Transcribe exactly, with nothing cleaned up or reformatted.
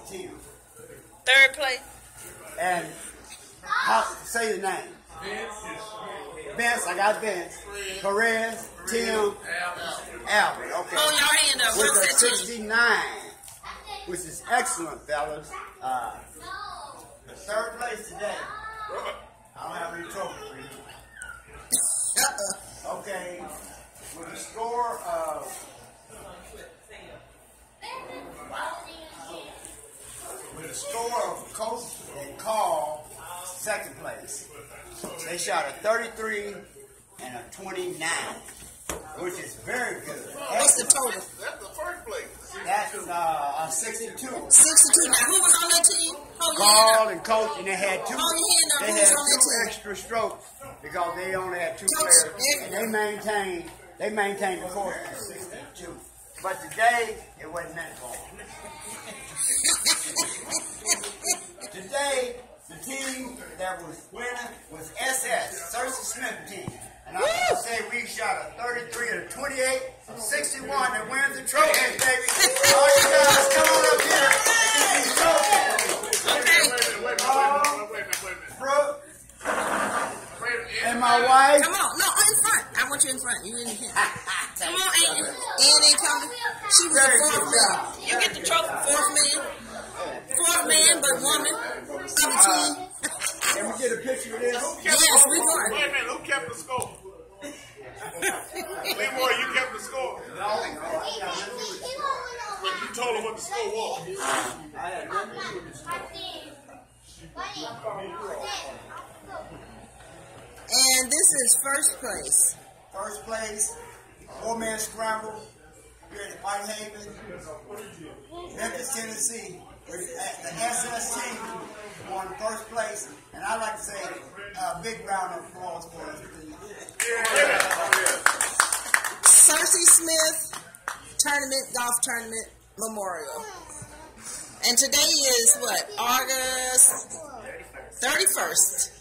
Tim. Third place. And how, say the name. Vince, I got Vince. Perez, Tim, Albert. Okay. Hold your hand up. With What's a that team? sixty-nine, which is excellent, fellas. Uh, the third place today. I don't have any trophy for you. Okay. With a score of with a score of Coach and Carl, second place. They shot a thirty-three and a twenty-nine, which is very good. What's the total? That's the first place. That's uh, a sixty-two. sixty-two. Now, who was on that team? Hold your Carl hand up. and Coach, and they had two. Hold your hand up. They Who's had on that two team? extra strokes because they only had two Coach, players, and they maintained they maintained the course at sixty-two. But today it wasn't meant for them. Today the team that was winning was S S, Sercy Smith team. And I'm going to say we shot a thirty-three and a twenty-eight, a sixty-one that wins the trophy, baby. All you guys, come on up here. These trophies. Okay. Wait a minute, wait a minute, wait a minute, wait a minute, wait a minute. Brooke Wait a minute. and my wife. Come on. No, in front. I want you in front. You in the front. Come on, Ann. Ann ain't coming. She was the fourth man. You get the trophy. Fourth man. Fourth man, but woman of the team. Can we get a picture of this? Yes, we were. Wait a minute, who kept the score? Leroy, you kept the score. But you told her what the score was. I had nothing to do with this. And this is first place. First place, four-man scramble here at Whitehaven, Memphis, Tennessee. The S S team won first place, and I'd like to say a big round of applause for us, please. Sercy Smith Tournament, Golf Tournament Memorial. And today is what? August thirty-first.